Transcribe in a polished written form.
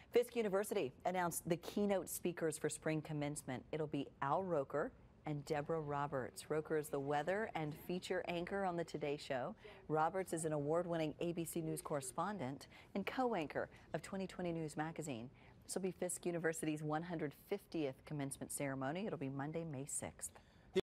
Fisk University announced the keynote speakers for spring commencement. It'll be Roker and Deborah Roberts. Roker is the weather and feature anchor on the Today Show. Roberts is an award-winning ABC News correspondent and co-anchor of 2020 News magazine. This will be Fisk University's 150th commencement ceremony. It'll be Monday, May 6th.